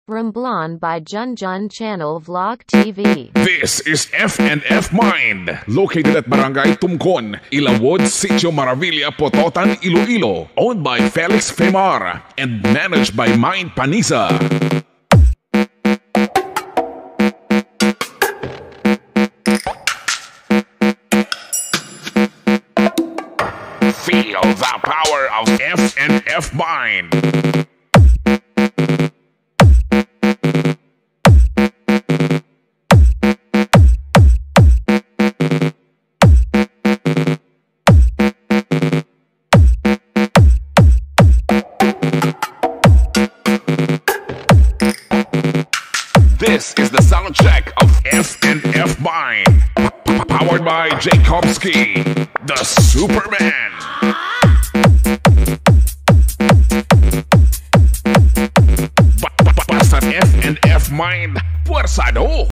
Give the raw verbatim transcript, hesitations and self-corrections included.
Ramblon by Junjun Channel Vlog T V. This is F and F Mind, located at Barangay Tumcon, Ilawod, Sitio Maravilla, Pototan, Iloilo, owned by Felix Femar and managed by Mind Panisa. Feel the power of F and F Mind. This is the sound check of F and F Mind, P powered by Jacobski, the Superman. Basta F and F Mind, puersado.